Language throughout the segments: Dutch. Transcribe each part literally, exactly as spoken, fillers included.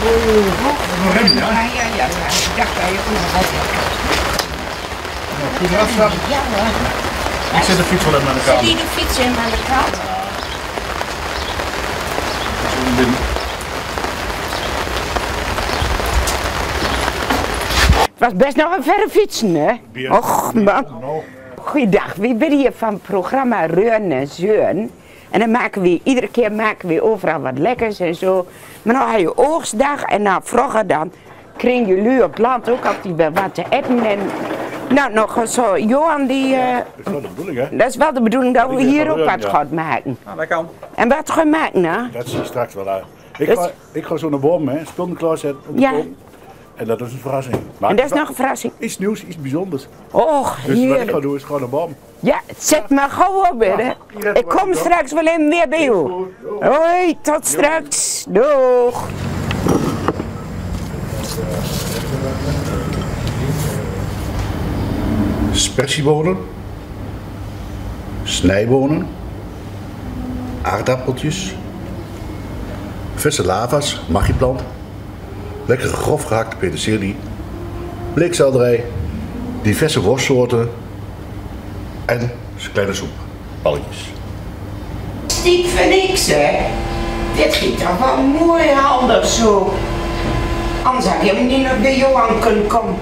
Nog rem, ja? Ja, ja, ja. Ik dacht dat je ook nog wat had. Kun je eraf stappen? Ja hoor. Ik zet de fiets wel even aan de Zet kant. die de fiets in aan de kant? Binnen. Het was best nog een verre fietsen, hè? Och, man. Goeiedag, we zijn hier van het programma Reun en Zeun. En dan maken we, iedere keer maken we overal wat lekkers en zo. Maar dan had je oogstdag en na vroeger dan kregen jullie op het land ook altijd wel wat te eten. En nou, nog zo, Johan die... Uh, Dat is wel de bedoeling, hè? dat is wel de bedoeling dat we Ik ben hier van ook Reun, wat ja. gaan maken. Nou, dat kan. En wat gaan we maken, nou? Dat zie je straks wel uit. Ik Dus- ga, ik ga zo naar boven, hè? Spullen klaarzetten op de Ja. kom. En dat is een verrassing. Maar En dat is nog een verrassing. iets nieuws, iets bijzonders. Och, Dus wat ik heerlijk. ga doen is gewoon naar boven. Ja, zet maar gauw op, hè. hier even Ik wat kom doen. straks wel even weer bij u. Hoi, tot straks. Doeg. Spersiebonen, snijbonen, aardappeltjes, verse lava's, magieplant, lekkere grof gehakte peterselie, bleekselderij, diverse worstsoorten en kleine soep, balletjes. Stiek van niks, hè? Dit ging toch wel mooi handig zo. Anders had je niet nog bij Johan kunnen komen.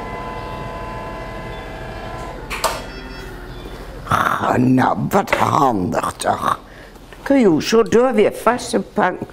Ah, nou, wat handig toch. Kun je zo door weer vastpakken.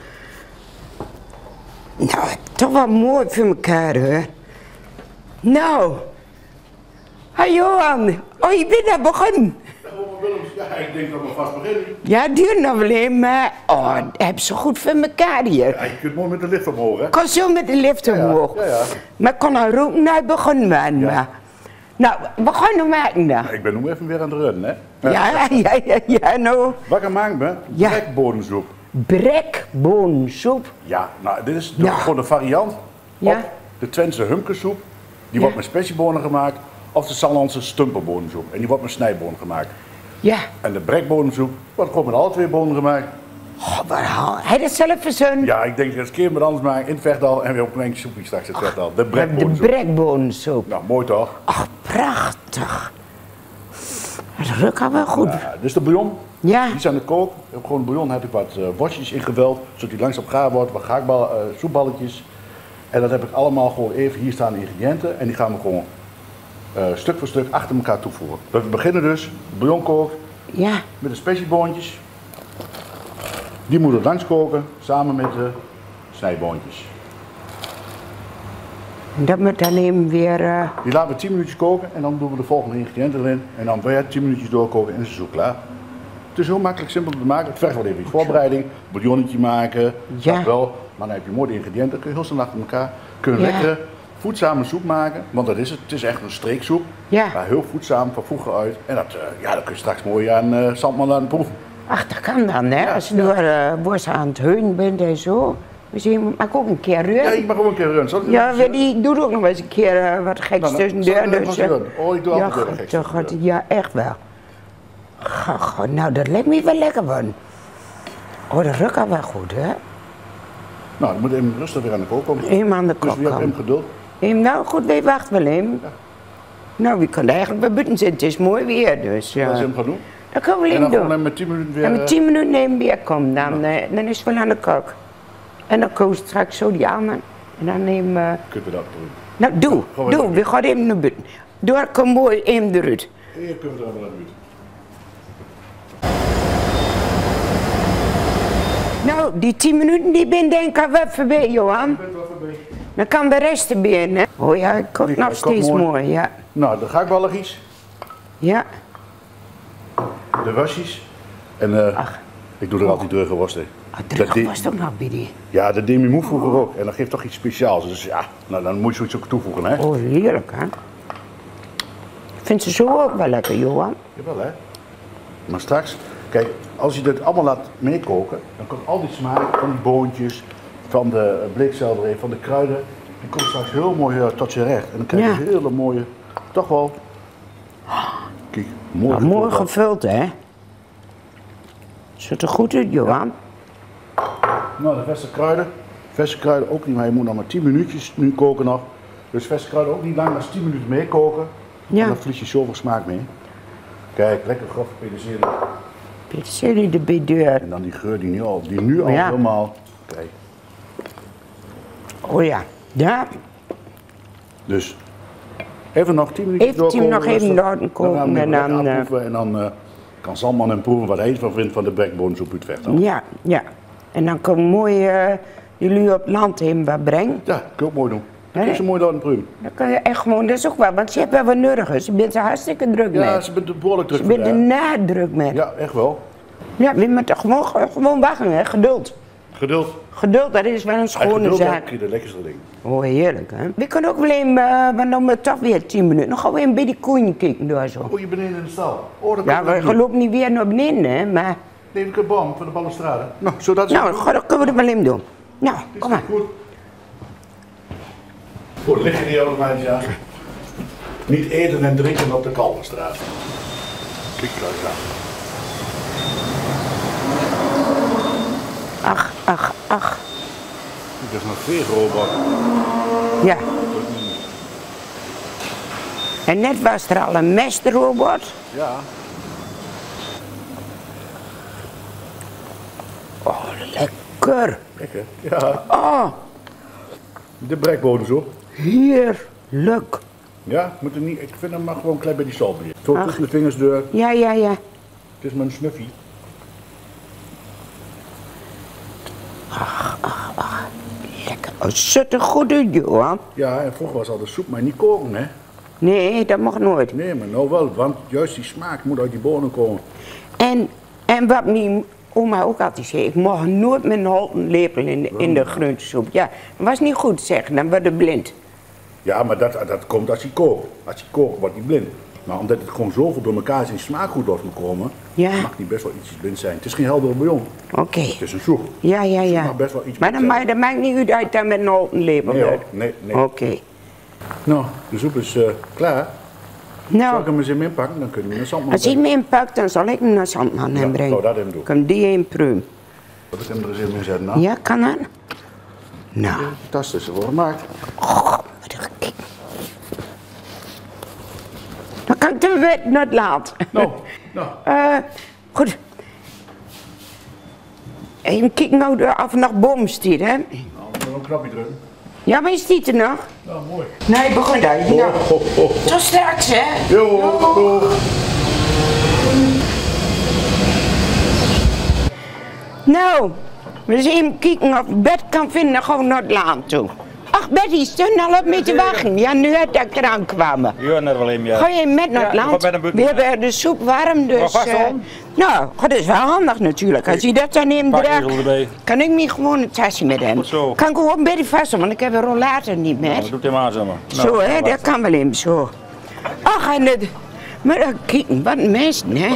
Nou, toch wel mooi voor elkaar, hoor. Nou. Hey Johan. Oh, je bent daar begonnen. Ja, ik denk dat we vast beginnen. Ja, het duurt nog wel even, maar... Oh, dat hebben ze goed voor elkaar hier. Ja, je kunt mooi met de lift omhoog, hè? Kom zo met de lift omhoog. ja, ja. Maar ik kon al roepen, nou, begonnen we. Maar. Nou, we gaan nog maken dan. Ik ben nu even weer aan het runnen, hè? Ja, ja, ja, ja, nou. Wat ik aan maken ben? Ja. Brekbodemsoep. Brekboonsoep. Ja, nou, dit is de, Ja. gewoon een variant Ja. op de Twentse humkersoep. Die Ja. wordt met spessiebonen gemaakt. Of de Sallandse stumperbodemsoep. En die wordt met snijbonen gemaakt. Ja. En de brekbodemsoep wordt gewoon met alle twee bonen gemaakt. Oh, wat haal. Hij dat zelf verzonnen? Ja, ik denk dat het een keer met anders maken in het Vechtdal. En weer op een enkele soepje straks in het Vechtdal. De De brekbodemsoep. brekboonsoep. Nou, mooi toch? Ach, prachtig. Het ruikt al wel goed. Ja, dit is de bouillon. Ja. Die zijn de kook. Op gewoon de bouillon heb ik wat uh, worstjes ingeveld. Zodat die langzaam gaar wordt. Wat gaakbal, uh, soepballetjes. En dat heb ik allemaal gewoon even. Hier staan de ingrediënten. En die gaan we gewoon uh, stuk voor stuk achter elkaar toevoegen. We beginnen dus. De bouillon kookt. Ja. Met de spessieboontjes. Die moeten langs koken. Samen met de snijboontjes. En dat moet dan even weer... Uh... Die laten we tien minuutjes koken. En dan doen we de volgende ingrediënten erin. En dan weer tien minuutjes doorkoken en is het zo klaar. Het is heel makkelijk simpel te maken. Het vergt wel even iets voorbereiding. Bouillonnetje maken. Ja. Dat wel. Maar dan heb je mooi de ingrediënten. Kun je heel snel achter elkaar. Kun je Ja. lekkere voedzame soep maken. Want dat is het. Het is echt een streeksoep. Ja. Maar heel voedzaam van vroeger uit. En dat, uh, ja, dat kun je straks mooi aan uh, Zandman laten proeven. Ach, dat kan dan, hè. Als je door uh, worst aan het heunen bent en zo. Misschien mag ik ook een keer Ja, ruiken. ik mag ook een keer runnen. Zal ik- Ja, we- die doet ook nog wel eens een keer uh, wat geks Nou, nou, tussendoor. zal ik er Dus, even uh, wat doen? Oh, ik doe ja, altijd weer goed, geks toch, tussendoor. goed, ja, echt wel. Goh, goh, nou, dat lijkt me wel lekker van. Oh, dat ruikt al wel goed, hè? Nou, dan moet even rustig weer aan de kook komen. Even aan de Dus kok wie hebt hem komen. geduld? Even, nou, goed, we wachten wel even. Nou, we kunnen eigenlijk bij buiten zitten. Het is mooi weer, dus ja. Als je hem gaat doen. Dat kunnen we En even dan gewoon doen. hem met tien minuten weer... En uh, met tien minuten nemen weer komen, dan, eh, dan is het wel aan de kok. En dan koos straks zo die aan. En dan neem... Uh... Kunt u dat doen. Nou, doe, Gewoon doe. even. We gaan even naar buiten. Door, kom mooi even eruit. Hier kunnen we er wel aan doen. Nou, die tien minuten die ben denk ik al wel voorbij, Johan. bent wel voorbij. Dan kan de rest er binnen. Oh ja, ik kookt Die nog kookt steeds mooi. mooi, ja. Nou, de gaakballetjes, Ja, de wasjes en uh, ik doe er altijd druggenworst in. oh, Dat druk die- was het ook nog bij die. Ja, dat deed mijn moe vroeger ook en dat geeft toch iets speciaals. Dus ja, nou, dan moet je zoiets ook toevoegen, hè? Oh, heerlijk, hè. Vindt ze zo ook wel lekker, Johan? Jawel, hè? Maar straks, kijk, als je dit allemaal laat meekoken, dan komt al die smaak van die boontjes, van de bleekselderij, van de kruiden, die komt straks heel mooi uh, tot je recht. En dan krijg je Ja. een hele mooie, toch wel, kijk, mooi Nou, mooi gevuld. gevuld, hè. Ziet er goed uit, Johan. Nou, de beste kruiden, Verse kruiden ook niet, maar je moet nog maar tien minuutjes nu koken nog. Dus verse kruiden ook niet langer dan tien minuten meekoken. Ja. En dan vlies je zoveel smaak mee. Kijk, lekker grove peterselie. Peterselie erbij deur. En dan die geur die nu al, die nu al Ja. helemaal... Kijk. Oh ja. Ja. Dus even nog tien minuutjes Even tien nog even laten koken en en dan... dan, En eh, dan, en dan uh, kan Salman hem proeven wat hij ervan vindt van de bekboonsoep uit Vechtland. Ja, ja. En dan kan mooi uh, jullie op het land heen wat brengen. Ja, dat kun je ook mooi doen. Dat Nee. is een mooi laten proeven. Dan kan je echt gewoon, dat is ook wel, want je hebt wel wat nodig. Je bent er hartstikke druk Ja, met. ze bent er behoorlijk druk Je bent er vandaag. na druk met. Ja, Ja, echt wel. we moeten gewoon, gewoon wachten, hè. Geduld. Geduld. Geduld, dat is wel een En schone geduld zaak. heb je de lekkerste ding. Oh, heerlijk, hè. We kunnen ook wel even, uh, want dan moet toch weer tien minuten. Dan gaan we even bij die koeien kijken door zo. Oh, je beneden in de stal. Oh, dat Ja, kan we lopen niet weer naar beneden, hè, maar... Nee, we kunnen bam van de balustrade. Nou, zodat Nou, dan dan kunnen we het wel even doen. Nou, Is kom maar. goed. Goed, liggen die oude meisjes aan. Niet eten en drinken op de Kalverstraat. Kijk, kijk, kijk. Ach, ach, ach. Dit is een veegrobot. Ja. En net was er al een mesterrobot. Ja. Oh, lekker. Lekker. Ja. Oh, De brekbodem zo. heerlijk. Ja, moet er niet, ik vind hem maar gewoon een klein beetje zout bij. Zo Ach. tussen de vingers door. Ja, ja, ja. Het is mijn snuffie. Lekker. Oh, zit er goed uit, Johan. Ja, en vroeger was al de soep maar niet koken, hè? Nee, dat mag nooit. Nee, maar nou wel, want juist die smaak moet uit die bonen komen. En, en wat mijn oma ook altijd zei, ik mag nooit met een houten lepel in de, in de groentesoep. Ja, dat was niet goed zeggen, dan word je blind. Ja, maar dat, dat komt als hij kookt. Als hij kookt, wordt hij blind. Maar omdat het gewoon zoveel door elkaar is en smaak goed door moet komen, Ja. mag hij best wel ietsjes blind zijn. Het is geen heldere bouillon. Oké. Het is een soep. Ja, ja, Het ja. mag best wel iets Maar dan blind maakt, dat maakt niet uit dat dat met een houten lepel Nee, hoor. wordt. Nee, nee. Oké. Nou, de soep is uh, klaar. Zal ik Nou, hem eens in inpakken? Dan kunnen we naar Zandman als hij me inpakt, dan zal ik hem naar Zandman Ja, brengen. nou, dat even doen. Ik hem die in pruim. Dat ik hem er eens in zetten. Nou, Ja, kan dat? Nou, fantastisch, er wordt gemaakt. oh, wat een kijk. Dan kan ik de wet niet laat. Nou, nou. Eh, goed. Even kijken nou de- of er nog bom staat, hè? Nou, we gaan een knopje drukken. Ja, maar is die er nog? Nou, mooi. Nee, begon daar. Nou, Oh, oh, oh. tot straks, hè? Jo, doeg. Nou, we eens even kijken of ik bed kan vinden, dan gaan we naar het laan toe. Ach, Betty, stond al op mee te wachten. Ja, nu het dat eraan kwamen. Ja, net wel een, ja. Ga je met naar het Ja, ik land? ga met een We hebben de soep warm, dus... Maar vast eh, om? nou, dat is wel handig natuurlijk. Als je dat dan neemt Pak draagt, ezel erbij. kan ik niet gewoon een tasje met hem. Goed zo. Kan ik gewoon Betty vast doen, want ik heb een rollator niet Nou, met. doe het hem aan, zeg maar. Zo, hè, dat kan wel even zo. Ach, en het... Maar dan kijken, wat mensen, hè.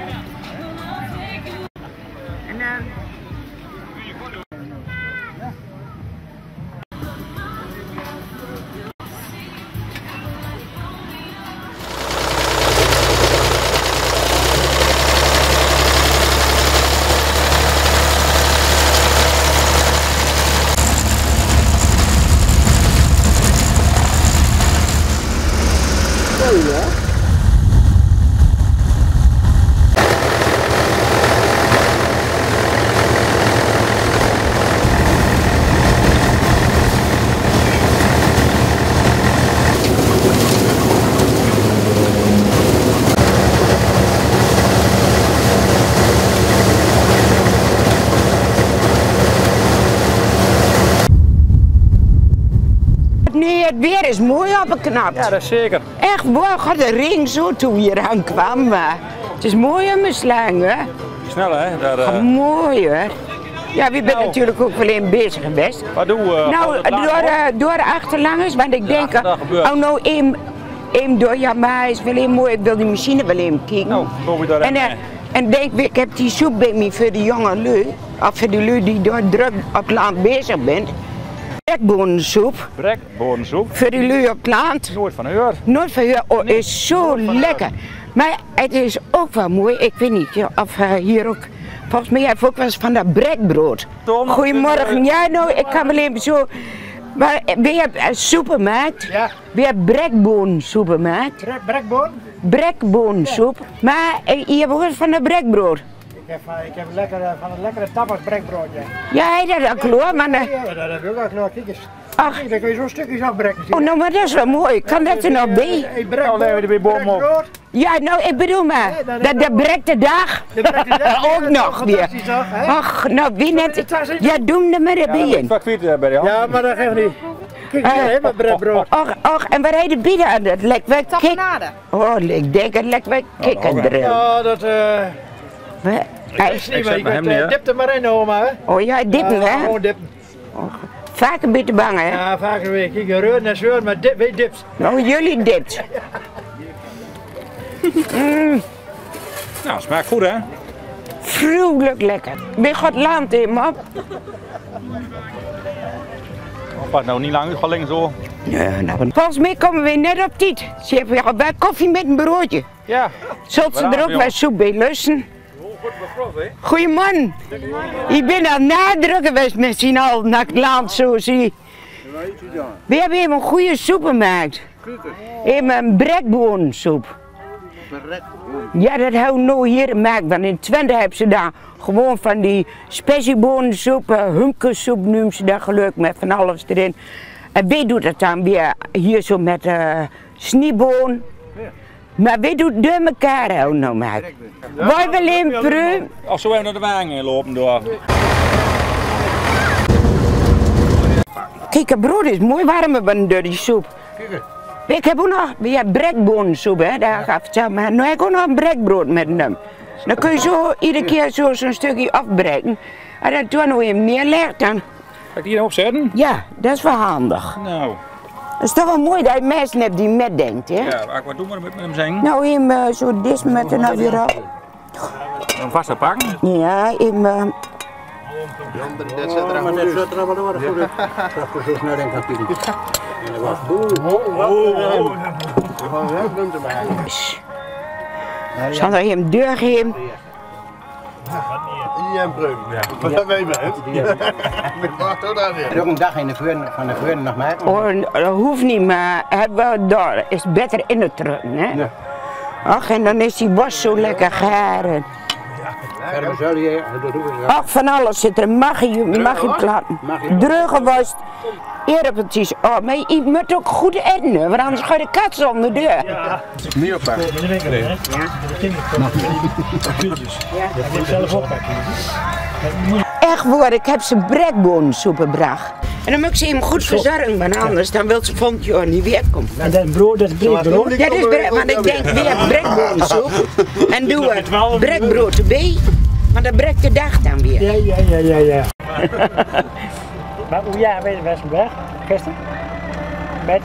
Nee, het weer is mooi opgeknapt. Ja, dat is zeker. Echt mooi, gaat de ring zo toen we hier aankwam. Maar het is mooi om mijn slang, hè. Snel, hè? Daar, eh, Mooi, hè. Ja, we zijn Nou. natuurlijk ook wel even bezig geweest. wat doen we? Nou, door, uh, door de achterlangers, want ik denk, dat gebeurt. oh nou, één, één door, ja, maar hij is wel even mooi, ik wil die machine wel even kijken. Nou, kom je daar en, even uh, en denk, ik heb die soep bij me voor de jonge lui, of voor de lui die door druk op het land bezig bent. Brekbonensoep, Brekbonensoep. voor die lui op het land. Nooit van gehoord. Nooit van je, oh, is zo lekker. Maar het is ook wel mooi, ik weet niet of uh, hier ook Volgens mij heb je ook wel eens van dat brekbrood. Tom, Goedemorgen. Ja, nou, ik kan wel even zo... Maar wie hebt een supermarkt? Ja. Wie hebt brekboonsoepermarkt? Brek, brekboon? Brekboonsoep. Maar eh, je hebt ook eens van dat brekbrood. Ik heb, uh, ik heb lekker, uh, van het lekkere tapas brekbroodje. Ja, dat is ook kloor, maar... eh, Ja, dat heb ik ook wel klaar. Kijk eens. Ach, Kijk, dan kun je zo'n stukjes afbreken. oh, nou, maar dat is wel mooi. Kan dat er nog bij? Hey, brekbrood. Ja, nou, ik bedoel maar, Nee, dan dat heb de ik brekte dag De brekte dag, ook ja, nog weer. fantastisch toch, hè? Ach, nou, wie net... Het was een- Ja, doe hem er maar erbij in. Pak fietsen bij de hand. Ja, maar dat geeft niet. Kijk, hier, hè, met brekbrood. Och, och, en wat heet de bieden aan? Dat lijkt wel kik... Oh, ik denk het lijkt wel kikkerdril. Ja, dat eh... Hij- is niet Ik meer. zet Je bij hem kunt, eh, neer. dip er maar in, oma, hè? Oh ja, dippen, Ja, hè? gewoon dippen. Vaak een beetje bang, hè? Ja, vaker weer. Kijk, reun en zeur, maar dip, weet dips. Nou, jullie dit. Nou, smaakt goed hè? Gruwelijk lekker. Ben God land in, op? Pas nou niet lang, gewoon links zo. Ja, nou, volgens mij komen we net op tijd. Ze hebben al bij koffie met een broodje. Ja. Zult ze er ook wel soep bij lussen? Goedemorgen. Ik ben aan het nadrukken geweest met z'n al naar het land, zo zie. We hebben even een goede soep gemaakt. Even een brekboonsoep. Ja, dat hou ik nou hier gemaakt, want in Twente hebben ze daar gewoon van die specieboonsoep, uh, humkesoep noemen ze dat gelukkig met van alles erin. En wie doet het dan weer hier zo met uh, snieboon? Maar wie doet door elkaar ook nou maken? Wij willen een preu. Of zo even naar de wagen lopen door. Kijk, het brood is mooi warm van door die soep. Ik heb ook nog, we hebben brekboonsoep, hè, daar ga ik vertellen, maar nu heb ik ook nog een brekbrood met hem. Dan kun je zo iedere keer zo'n zo stukje afbreken. En dat toen nog even neerlegt, dan, Ga ik die erop zetten? ja, dat is wel handig. Nou, Het is toch wel mooi dat je mensen hebt die metdenkt, hè? ja, wat doen we met hem zijn? Nou, hem uh, zo dis met er nou weer op. Een vaste pakken. Ja, hem, uh, Dat zit er allemaal dus. Dat zit er allemaal door. Goed, dat is zo snel in kan pieken. En dat was zal dat hem doorgeven. Ja, breuk. Ja. Dat weet je het. Ja. Ook een dag in de vuur, van de vuur nog maken. Oh, dat hoeft niet, maar het wel door. Is beter in het drukken, hè? Ja. Ach, en dan is die worst zo lekker garen. Verder zal je, dat doen we zo. Ach, van alles zit er. Mag je, mag je klappen. Dreugen was eerpeltjes. Oh, maar je moet ook goed eten, want anders ga je de kat zonder deur. Niet oppakken. Echt waar, ik heb ze brekboonsoep gebracht. En dan moet ik ze hem goed verzorgen, want anders dan wil ze vond je niet weer komen. En dat brood, dat is breekbrood. Ja, dat is brek, want ik denk weer brekboonsoep. En doe er brekbrood erbij, want dat brekt de dag dan weer. Ja, ja, ja, ja, ja. Maar hoe jij weet was hem weg, gisteren? Met?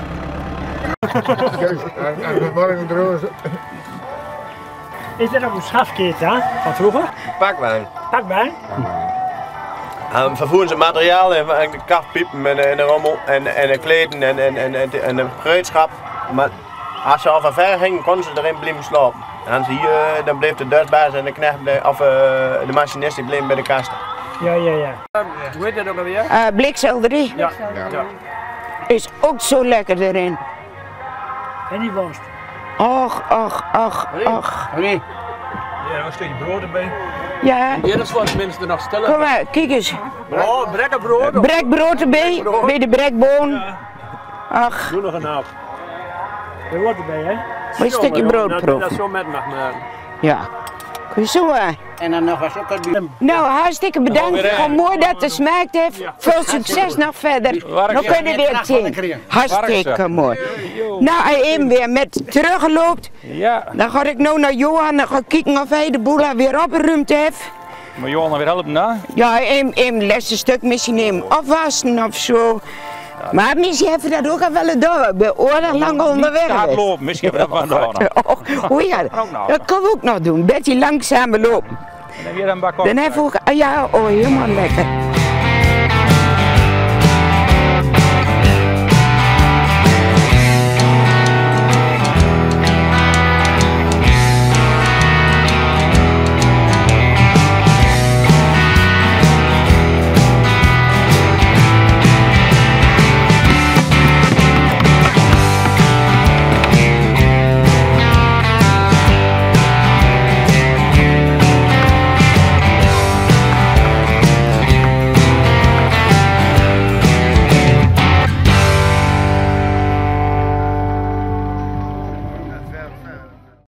Is dit ook een schafkeet hè? Van vroeger? Pakwijn. Pakbaan? Um, vervoeren ze materiaal en, en de kaftpiepen en, en de rommel en, en de kleden en, en, en, en, en de gereedschap. Maar als ze al van ver gingen, konden ze erin blijven slapen. En als hier, uh, dan bleef de deursbaas en de knecht bleef, of uh, de machinist die bleef bij de kast. Ja, ja, ja. Hoe heet dat ook alweer? Uh, blikselderie Ja. ja. is ook zo lekker erin. En die worst. Och, och, och, och. Nee. Ja, een stukje brood erbij. Ja, Ja, dat is voor mensen nog stellen. kom maar, kijk eens. Oh, brekkenbrood. Brekbrood erbij, bij de brekboon. Ach, Doe nog een hap. Er wordt erbij, hè? een stukje brood Dat proeven. zo met mag maken. Ja. Kun je zo aan? En dan nog was ook een Nou, hartstikke bedankt. Gewoon mooi dat het smaakt heeft. Veel succes nog verder. Dan kunnen we weer zien. Hartstikke mooi. Nou, als je even weer met terugloopt, Ja, dan ga ik nou naar Johan en ga kijken of hij de boel weer opgeruimd heeft. maar Johan weer helpen na. Ja, een, een laatste stuk misschien even afwassen of zo. Maar misschien hebben we dat ook al wel gedaan. We zijn oorlog lang onderweg Hard geweest. lopen, misschien hebben we dat wel gedaan. Oh, oh ja, dat kan we ook nog doen. Beetje langzamer lopen. En dan weer een bak op. Dan hebben we ook, ah ja, oh helemaal lekker.